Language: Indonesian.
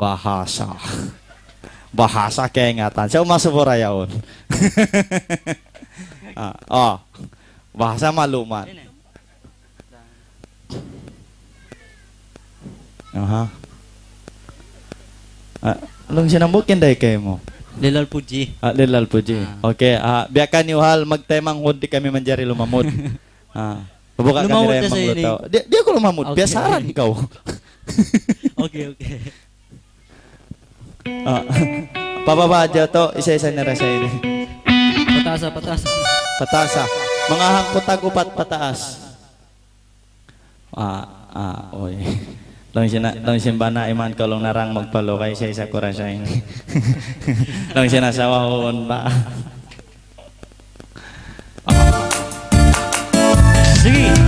bahasa. Bahasa keingatan. Saya masuk borayaon. Oh, bahasa maklumat. Aha. Long sinambukin dai kay mo. Lillal puji. Lillal puji. Okay, biarkan yuhal magtemang hudi kami menjari lumamud. Buka kamera yang menglutaw. Dia ko lumamud, okay. Biasaran ikaw. Okay. Pababa aja to, isa-isa na rasa ini. Patasa. Mga hangkot tagupat pataas. Oy. Lang simbana iman ko long narang magpalo kay isa ko rasa ini. Lang sinasawahon ba. Sige.